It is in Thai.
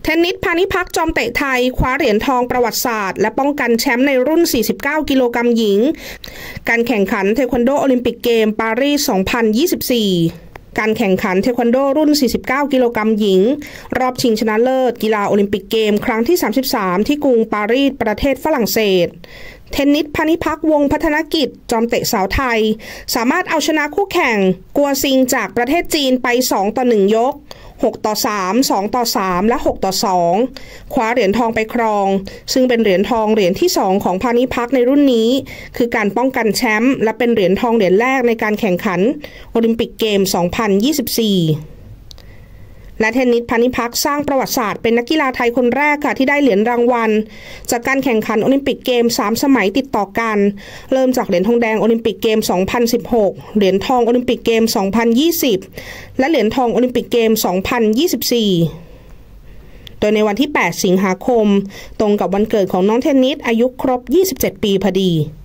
เทนนิสพานิพักจอมเตะไทยคว้าเหรียญทองประวัติศาสตร์และป้องกันแชมป์ในรุ่น 49 กิโลกรัมหญิงการแข่งขันเทควันโดโอลิมปิกเกมปารีส 2024 การแข่งขันเทควันโดรุ่น 49 กิโลกรัมหญิงรอบชิงชนะเลิศกีฬาโอลิมปิกเกมครั้งที่ 33 ที่กรุงปารีสประเทศฝรั่งเศสเทนนิสพานิพักวงศ์พัฒนกิจจอมเตะสาวไทยสามารถเอาชนะคู่แข่งกัวซิงจากประเทศจีนไป2-1 ยก6-3 2-3 และ 6-2 คว้าเหรียญทองไปครองซึ่งเป็นเหรียญทองเหรียญที่2ของพานิพักในรุ่นนี้คือการป้องกันแชมป์และเป็นเหรียญทองเหรียญแรกในการแข่งขันโอลิมปิกเกม 2024และเทนนิสพานิพักสร้างประวัติศาสตร์เป็นนักกีฬาไทยคนแรกค่ะที่ได้เหรียญรางวัลจากการแข่งขันโอลิมปิกเกม3สมัยติดต่อกันเริ่มจากเหรียญทองแดงโอลิมปิกเกม 2016 เหรียญทองโอลิมปิกเกม 2020 และเหรียญทองโอลิมปิกเกม 2024 โดยในวันที่ 8 สิงหาคมตรงกับวันเกิดของน้องเทนนิสอายุครบ 27 ปีพอดี